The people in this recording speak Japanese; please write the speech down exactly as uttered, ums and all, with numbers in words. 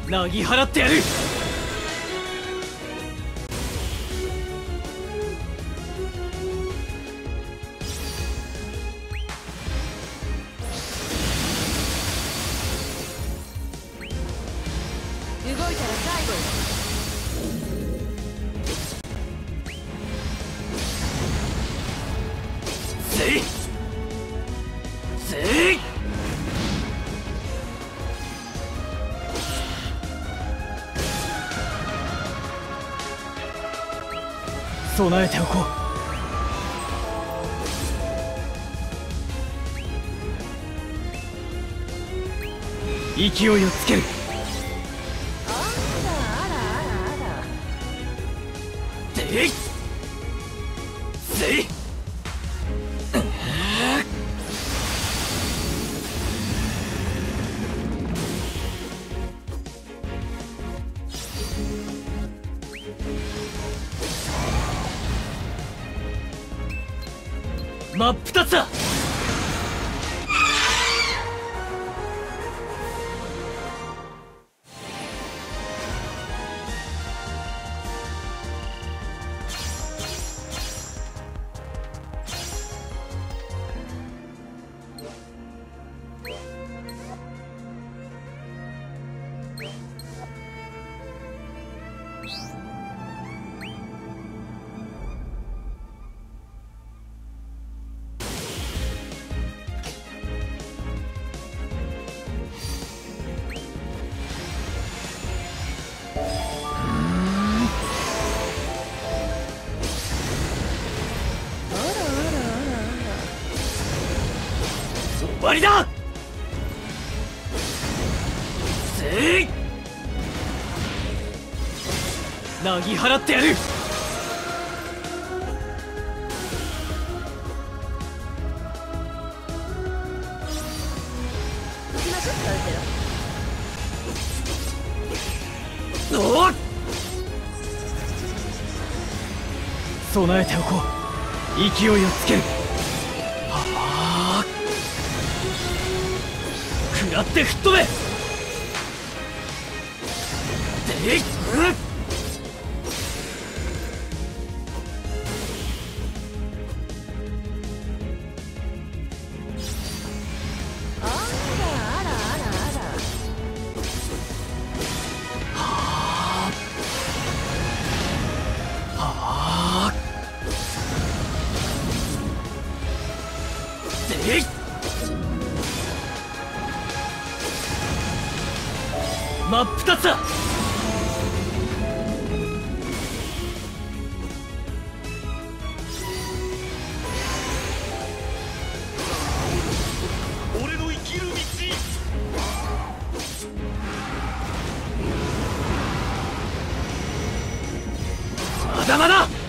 なぎ払ってやる。 動いたら最後よ。 せいせい。備えておこう。勢いをつける。 あらあらあらあら。 でいせい。真っ二つだ。終わりだ。せい。なぎ払ってやる。 行きましょう、カウンテラ。 おっ、備えておこう。勢いをつける。はあ、食らって吹っ飛べ。でいっ、 あらあらあらあら。 はあ、でいっ、真っ二つだ。 俺の生きる道。 まだまだ。